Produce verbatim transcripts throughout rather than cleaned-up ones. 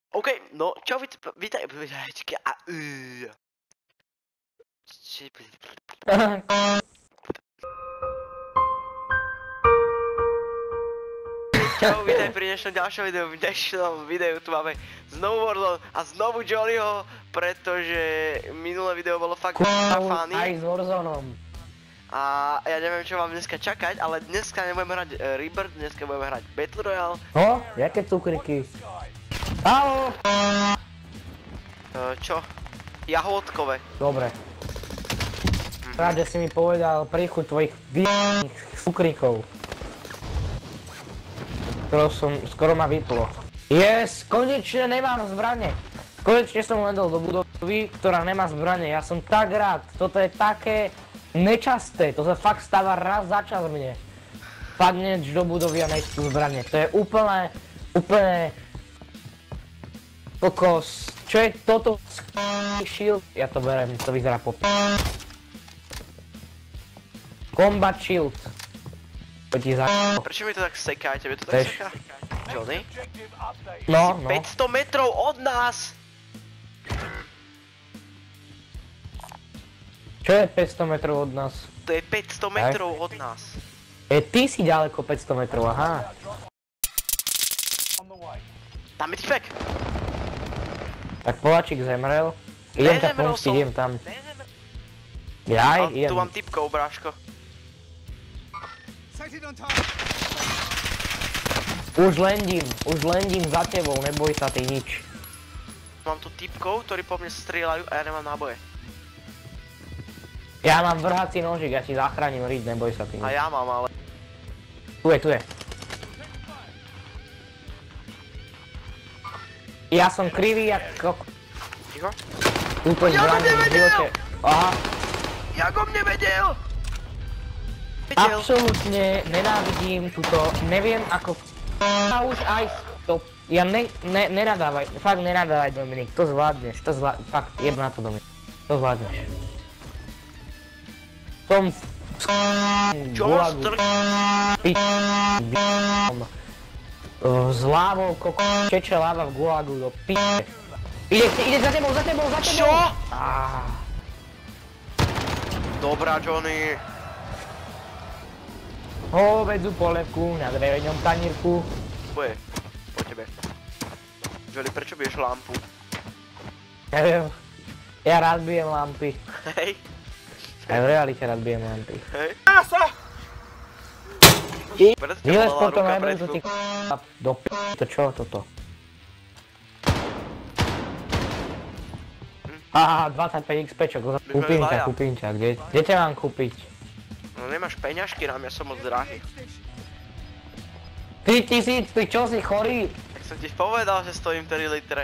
OK, no čau, vítaj, vítaj, a Čau, vítaj pri dnešnom ďalšom videu. V dnešnom videu tu máme znovu Warzone a znovu Johnnyho, pretože minulé video bolo fakt funny. Aj s Warzoneom. A ja neviem, čo vám dneska čakať, ale dneska nebudeme hrať uh, Rebirth, dneska budeme hrať Battle Royale. No, jaké cukriky? Haló! Uh, čo? Jahodkové. Dobre. Rád, že si mi povedal príchuť tvojich výborných cukrikov. Skoro som, skoro ma vyplo. Yes, konečne nemám zbrane. Konečne som ledol do budovy, ktorá nemá zbrane. Ja som tak rád, toto je také nečasté, to sa fakt stáva raz za čas mne. Padneš do budovy a nejsú zbrane. To je úplne, úplne... Kokos. Čo je toto? Shield? Ja to berem, to vyzerá po... Combat Shield. Poď za... Prečo mi to tak seká? Tebe to tak seká? Johnny? No, no. päťsto metrov od nás! Čo je päťsto metrov od nás? To je päťsto metrov od nás. E, ty si ďaleko päťsto metrov, aha. Tam je typek. Tak Poláčik zemrel. Idem ťa pomstiť, idem tam. Jaj, idem. Tu mám typkov, bráško. Už lendím, už lendím za tebou, neboj sa ty nič. Mám tu typkov, ktorí po mne strieľajú a ja nemám náboje. Ja mám vrhací nožík, ja ti zachránim riť, neboj sa ty nič. A ja mám, ale... Tu je, tu je. Ja som krivý jak kok... Ticho? Túto Ja som zbraním v živote. Aha. Ja go mne vedel! Absolútne nenávidím túto, neviem ako... A už aj to... Ja ne... ne... nenadávaj, fakt nenadávaj Dominik, to zvládneš, to zvládneš, fakt jeb na to Dominik. To zvládneš. Som... Čo máš strk? S lávou koko... Čeče láva v gulagu do p***e. Ide, ide za tebou, za tebou, za tebou! Čo? Aaaa. Dobrá, Johnny. Hovedzu polevku na drevenom tanírku. Boje, po tebe. Johnny, prečo biješ lampu? Neviem. Ja rád bijem lampy. Hej. Aj v realite rád bijem lampy. Hej. Vylez potom nebudú ty k***a do p***, to čo toto? Haha, dvadsaťpäť iks pečok, kúpim ťa, kúpim ťa, kde, kde ťa mám kúpiť? No nemáš peňažky nám, ja som moc drahý. tri tisíc, ty čo si chorý? Tak som ti povedal, že stojím tri litre.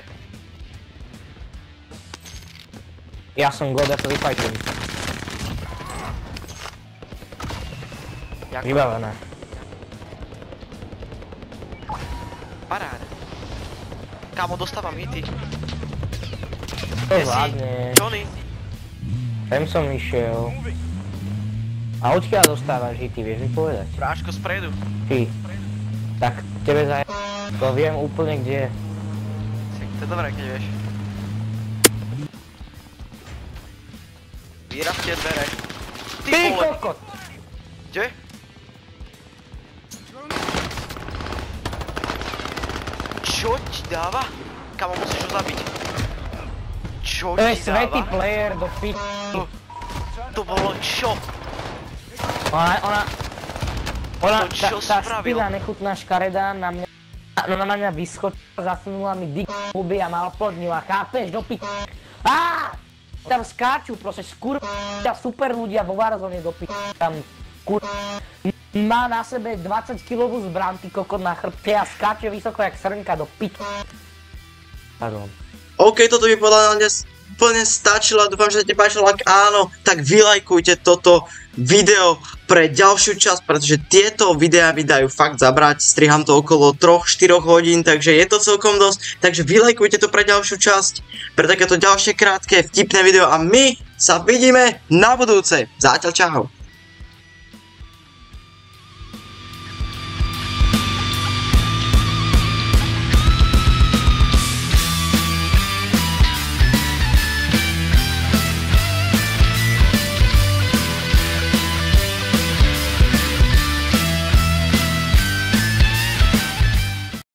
Ja som god, ja to vyfajčím. Vybavené. Paráda. Kámo, dostávam hity. To zvládneš. Johnny. Sem som išiel. A odkiaľ dostávaš hity, vieš mi povedať? Bráško spredu. Ty. Tak tebe zaj... To viem úplne kde je. To je dobré, keď vieš. Vyrazte dvere. Ty kokot! Kde? Čo ti dáva? Kamo, musíš ho zabiť. Čo ti dáva? To je svätý player do p***. To bolo čo? Ona, ona... Ona, To čo tá spravil? spila nechutná škaredá na mňa... No na mňa vyskočila, zasunula mi dik huby a ma oplodnila, chápeš, do p***. Aaaa! Tam skáču, proste skur... super ľudia vo Warzone do p***. Tam kur... Má na sebe dvadsaťkilovú zbran, ty kokot na chrbte a skáče vysoko jak srnka do p***. Pardon. OK, toto by podľa mňa dnes plne stačilo, dúfam, že sa ti páčilo, ak áno, tak vylajkujte toto video pre ďalšiu časť, pretože tieto videá mi dajú fakt zabrať, striham to okolo tri až štyri hodín, takže je to celkom dosť, takže vylajkujte to pre ďalšiu časť, pre takéto ďalšie krátke vtipné video a my sa vidíme na budúce, zatiaľ čau.